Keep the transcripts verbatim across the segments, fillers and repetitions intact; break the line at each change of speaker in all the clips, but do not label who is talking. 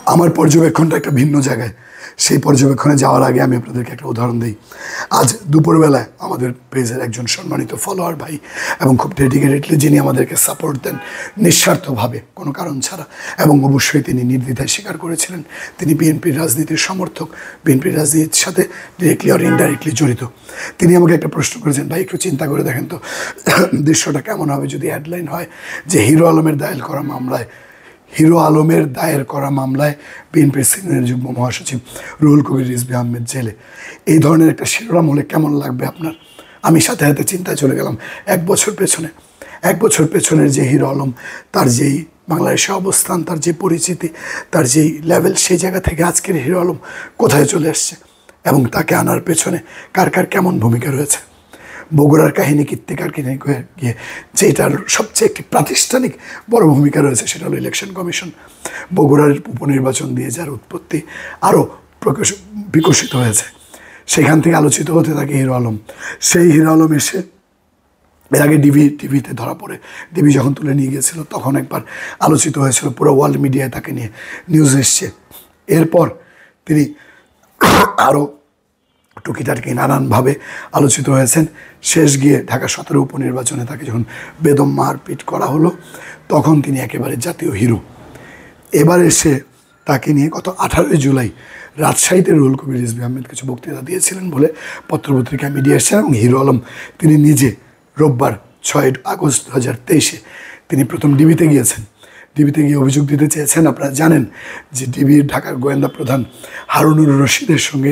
আমার পর্যবেক্ষণটা একটা ভিন্ন জায়গায়। সেই পর্যবেক্ষণে যাওয়ার আগে আমি আপনাদেরকে একটা উদাহরণ দিই। আজ দুপুরবেলায় আমাদের পেজের একজন সম্মানিত ফলোয়ার ভাই এবং খুব ডেডিকেটেডলি যিনি আমাদেরকে সাপোর্ট দেন নিঃস্বার্থভাবে, কোনো কারণ ছাড়া, এবং অবশ্যই তিনি নির্দ্বিধায় স্বীকার করেছিলেন তিনি বিএনপির রাজনীতির সমর্থক, বিএনপির রাজনীতির সাথে ডিরেক্টলি আর ইনডাইরেক্টলি জড়িত। তিনি আমাকে একটা প্রশ্ন করেছেন, ভাই একটু চিন্তা করে দেখেন তো দৃশ্যটা কেমন হবে যদি হেডলাইন হয় যে হিরো আলমের দায়ের করা মামলায় হিরো আলমের দায়ের করা মামলায় বিএনপির সিনিয়র যুগ্ম মহাসচিব রুহুল কবির রিজভী আহমেদ জেলে। এই ধরনের একটা শিরোনাম হলে কেমন লাগবে আপনার? আমি সাথে সাথে চিন্তায় চলে গেলাম এক বছর পেছনে। এক বছর পেছনের যে হিরো আলম, তার যেই বাংলাদেশে অবস্থান, তার যে পরিচিতি, তার যেই লেভেল, সেই জায়গা থেকে আজকের হিরো আলম কোথায় চলে আসছে এবং তাকে আনার পেছনে কার কার কেমন ভূমিকা রয়েছে। বগুড়ার কাহিনী কীর্তিকার কিনে গিয়ে যেটার সবচেয়ে একটি প্রাতিষ্ঠানিক বড় ভূমিকা রয়েছে সেটা হলো ইলেকশন কমিশন। বগুড়ার উপনির্বাচন দিয়ে যার উৎপত্তি আরও প্রকাশ বিকশিত হয়েছে, সেখান থেকে আলোচিত হতে থাকে হিরো আলম। সেই হিরো আলম এসে এর আগে ডিবি টিভিতে ধরা পড়ে, ডিবি যখন তুলে নিয়ে গিয়েছিল তখন একবার আলোচিত হয়েছিল, পুরো ওয়ার্ল্ড মিডিয়ায় তাকে নিয়ে নিউজ এসছে। এরপর তিনি আরও টুকিটাকি নানানভাবে আলোচিত হয়েছেন। শেষ গিয়ে ঢাকা সতেরো উপনির্বাচনে তাকে যখন বেদম মারপিট করা হলো তখন তিনি একেবারে জাতীয় হিরো। এবার এসে তাকে নিয়ে গত আঠারোই জুলাই রাজশাহীতে রুহুল কবির রিজভী আহমেদ কিছু বক্তৃতা দিয়েছিলেন বলে পত্রপত্রিকায় মিডিয়া এসেছেন, এবং হিরো আলম তিনি নিজে রোববার ছয় আগস্ট দু হাজার তেইশে তিনি প্রথম ডিবিতে গিয়েছেন। ডিবিতে গিয়ে অভিযোগ দিতে চেয়েছেন। আপনারা জানেন যে ডিবির ঢাকার গোয়েন্দা প্রধান হারুনুর রশিদের সঙ্গে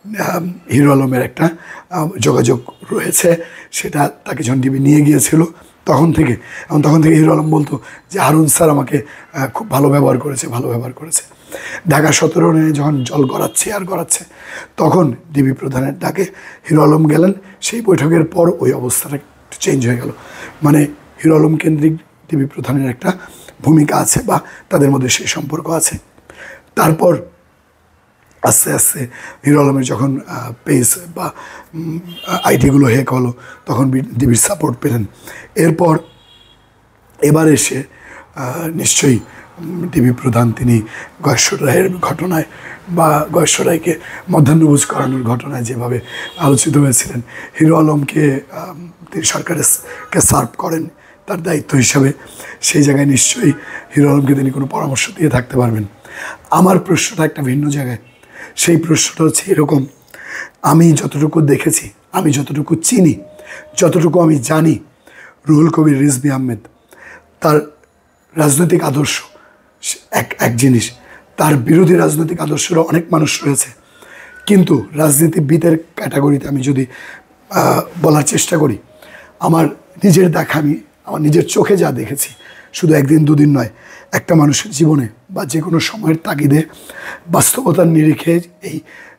হিরো আলমের একটা যোগাযোগ রয়েছে। সেটা তাকে যখন ডিবি নিয়ে গিয়েছিল তখন থেকে, এবং তখন থেকে হিরো আলম বলতো যে হারুন স্যার আমাকে খুব ভালো ব্যবহার করেছে ভালো ব্যবহার করেছে ঢাকা সতেরো নিয়ে যখন জল গড়াচ্ছে আর গড়াচ্ছে তখন ডিবি প্রধানের ডাকে হিরো আলম গেলেন। সেই বৈঠকের পর ওই অবস্থাটা একটু চেঞ্জ হয়ে গেল। মানে হিরো আলম কেন্দ্রিক ডিবি প্রধানের একটা ভূমিকা আছে বা তাদের মধ্যে সেই সম্পর্ক আছে। তারপর আস্তে আস্তে হিরো আলমের যখন পেজ বা আইটিগুলো হ্যাক হলো তখন ডিবির সাপোর্ট পেলেন। এরপর এবার এসে নিশ্চয়ই ডিবি প্রধান তিনি গয়েশ্বর রায়ের ঘটনায় বা গয়েশ্বর রায়কে মধ্যাহ্নভোজ করানোর ঘটনায় যেভাবে আলোচিত হয়েছিলেন, হিরো আলমকে তিনি সরকারকে সার্ভ করেন তার দায়িত্ব হিসাবে, সেই জায়গায় নিশ্চয়ই হিরো আলমকে তিনি কোনো পরামর্শ দিয়ে থাকতে পারবেন। আমার প্রশ্নটা একটা ভিন্ন জায়গায়। সেই প্রশ্নটা হচ্ছে এরকম, আমি যতটুকু দেখেছি, আমি যতটুকু চিনি, যতটুকু আমি জানি, রুহুল কবির রিজভী আহমেদ তার রাজনৈতিক আদর্শ এক এক জিনিস, তার বিরোধী রাজনৈতিক আদর্শেরও অনেক মানুষ রয়েছে। কিন্তু রাজনীতিবিদের ক্যাটাগরিতে আমি যদি বলার চেষ্টা করি, আমার নিজের দেখা, আমি আমার নিজের চোখে যা দেখেছি, শুধু একদিন দুদিন নয়, একটা মানুষের জীবনে বা যে কোনো সময়ের তাগিদে বাস্তবতার নিরিখে এই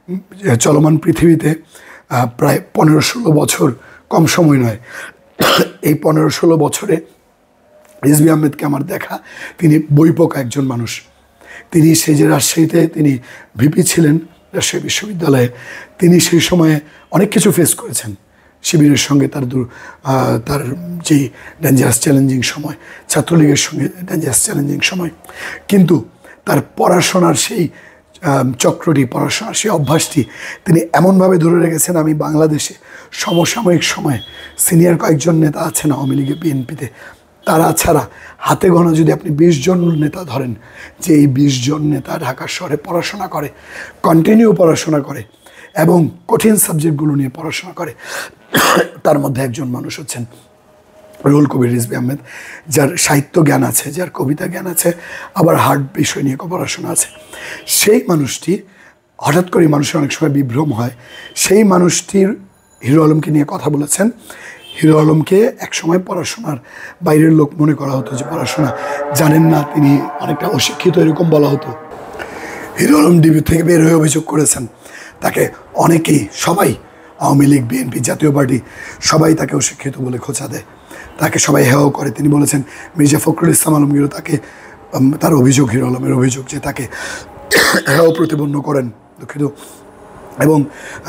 চলমান পৃথিবীতে প্রায় পনেরো ষোলো বছর কম সময় নয়। এই পনেরো ষোলো বছরে রিজভী আহমেদকে আমার দেখা, তিনি বইপোকা একজন মানুষ। তিনি সেই যে রাজশাহীতে তিনি ভিপি ছিলেন রাজশাহী বিশ্ববিদ্যালয়ে, তিনি সেই সময়ে অনেক কিছু ফেস করেছেন। শিবিরের সঙ্গে তার দূর তার যেই ডেঞ্জারাস চ্যালেঞ্জিং সময়, ছাত্রলীগের সঙ্গে ডেঞ্জারাস চ্যালেঞ্জিং সময়, কিন্তু তার পড়াশোনার সেই চক্রটি, পড়াশোনার সেই অভ্যাসটি তিনি এমনভাবে ধরে রেখেছেন। আমি বাংলাদেশে সমসাময়িক সময়ে সিনিয়র কয়েকজন নেতা আছেন আওয়ামী লীগে, বিএনপিতে, তারা ছাড়া হাতে গোনা যদি আপনি বিশ জন নেতা ধরেন, যে এই বিশ জন নেতা ঢাকা শহরে পড়াশোনা করে, কন্টিনিউ পড়াশোনা করে এবং কঠিন সাবজেক্টগুলো নিয়ে পড়াশোনা করে, তার মধ্যে একজন মানুষ হচ্ছেন রুহুল কবির রিজভী আহমেদ, যার সাহিত্য জ্ঞান আছে, যার কবিতা জ্ঞান আছে, আবার হার্ড বিষয় নিয়ে পড়াশোনা আছে। সেই মানুষটি হঠাৎ করে মানুষের অনেক সময় বিভ্রম হয়। সেই মানুষটির হিরো আলমকে নিয়ে কথা বলেছেন। হিরো আলমকে একসময় পড়াশোনার বাইরের লোক মনে করা হতো, যে পড়াশোনা জানেন না, তিনি অনেকটা অশিক্ষিত এরকম বলা হতো। হিরো আলম ডিবি থেকে বের হয়ে অভিযোগ করেছেন তাকে অনেকেই, সবাই, আওয়ামী লীগ, বিএনপি, জাতীয় পার্টি, সবাই তাকে অশিক্ষিত বলে খোঁচা দেয়, তাকে সবাই হেয় করে। তিনি বলেছেন মির্জা ফখরুল ইসলাম আলমগীরও তাকে, তার অভিযোগ, হিরো আলমের অভিযোগ যে তাকে হেয় প্রতিপন্ন করেন, দুঃখিত। এবং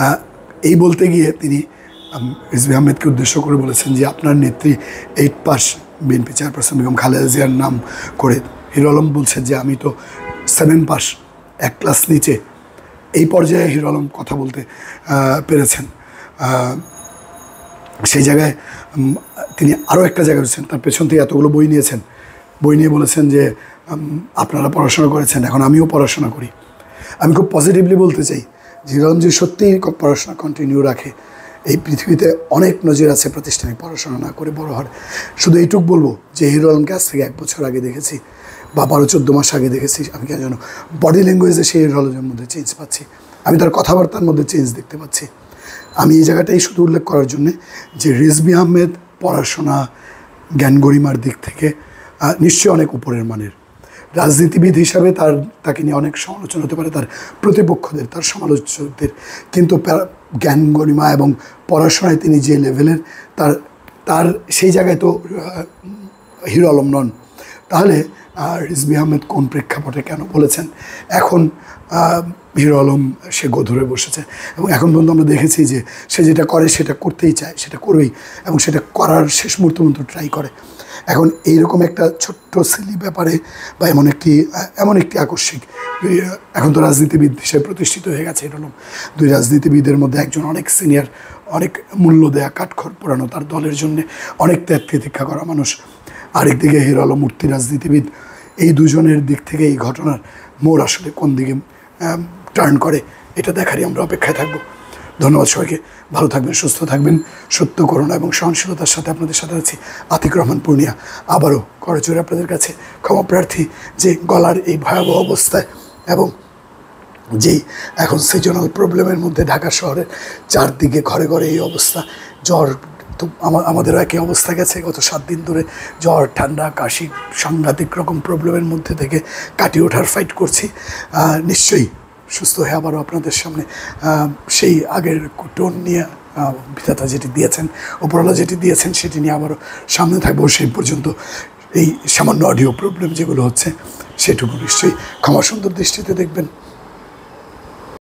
এই বলতে গিয়ে তিনি রিজভী আহমেদকে উদ্দেশ্য করে বলেছেন যে আপনার নেত্রী eight pass, BNP chairperson Begum Khaleda জিয়ার নাম করে। হিরো আলম বলছেন যে আমি তো সেভেন পাস, এক ক্লাস নিচে এই পর্যায়ে হিরো আলম কথা বলতে পেরেছেন। সেই জায়গায় তিনি আরও একটা জায়গায় রয়েছেন, তার পেছন থেকে এতগুলো বই নিয়েছেন, বই নিয়ে বলেছেন যে আপনারা পড়াশোনা করেছেন, এখন আমিও পড়াশোনা করি। আমি খুব পজিটিভলি বলতে চাই যে হিরো আলম যদি সত্যিই পড়াশোনা কন্টিনিউ রাখে, এই পৃথিবীতে অনেক নজির আছে প্রাতিষ্ঠানিক পড়াশোনা না করে বড় হওয়ার। শুধু এইটুক বলবো যে হিরো আলমকে আজ থেকে এক বছর আগে দেখেছি বা বারো চোদ্দো মাস আগে দেখেছি, আমি কেন জানো বডি ল্যাঙ্গুয়েজে সেই হিরো আলমের মধ্যে চেঞ্জ পাচ্ছি, আমি তার কথাবার্তার মধ্যে চেঞ্জ দেখতে পাচ্ছি। আমি এই জায়গাটাই শুধু উল্লেখ করার জন্যে যে রিজভী আহমেদ পড়াশোনা জ্ঞান গরিমার দিক থেকে নিশ্চয়ই অনেক উপরের মানের রাজনীতিবিদ হিসাবে, তার তাকে নিয়ে অনেক সমালোচনা হতে পারে তার প্রতিপক্ষদের, তার সমালোচকদের, কিন্তু জ্ঞান গরিমা এবং পড়াশোনায় তিনি যে লেভেলের, তার তার সেই জায়গায় তো হিরো আলম নন। তাহলে রিজভী আহমেদ কোন প্রেক্ষাপটে কেন বলেছেন এখন হিরো আলম সে গধুরে বসেছে, এবং এখন পর্যন্ত আমরা দেখেছি যে সে যেটা করে সেটা করতেই চায়, সেটা করবেই, এবং সেটা করার শেষ মুহূর্ত পর্যন্ত ট্রাই করে। এখন এইরকম একটা ছোট্ট সিলি ব্যাপারে বা এমন একটি এমন একটি আকস্মিক, এখন তো রাজনীতিবিদ হিসেবে প্রতিষ্ঠিত হয়ে গেছে হিরো আলম, দুই রাজনীতিবিদের মধ্যে একজন অনেক সিনিয়র, অনেক মূল্য দেয়া, কাঠখড় পোড়ানো, তার দলের জন্যে অনেক ত্যাগ তিতিক্ষা করা মানুষ, আরেকদিকে হিরো আলম মূর্তি রাজনীতিবিদ। এই দুজনের দিক থেকে এই ঘটনার মোড় আসলে কোন দিকে টার্ন করে এটা দেখারই আমরা অপেক্ষায় থাকবো। ধন্যবাদ সবাইকে, ভালো থাকবেন, সুস্থ থাকবেন। সত্য, করুণা এবং সহনশীলতার সাথে আপনাদের সাথে আছি আতিক রহমান পূর্ণিয়া। আবারও করজোড়ে আপনাদের কাছে ক্ষমা প্রার্থী যে গলার এই ভয়াবহ অবস্থায় এবং যেই এখন সিজনাল প্রবলেমের মধ্যে ঢাকা শহরের চারদিকে ঘরে ঘরে এই অবস্থা, জ্বর তো আমাদেরও একই অবস্থা গেছে গত সাত দিন ধরে, জ্বর ঠান্ডা কাশি সাংঘাতিক রকম প্রবলেমের মধ্যে থেকে কাটিয়ে ওঠার ফাইট করছি। নিশ্চয়ই সুস্থ হয়ে আবারও আপনাদের সামনে সেই আগের টোন নিয়ে বিধাতা যেটি দিয়েছেন, উপরওয়ালা যেটি দিয়েছেন সেটি নিয়ে আবারও সামনে থাকবো। সেই পর্যন্ত এই সামান্য অডিও প্রবলেম যেগুলো হচ্ছে সেটুকু নিশ্চয়ই ক্ষমা সুন্দর দৃষ্টিতে দেখবেন।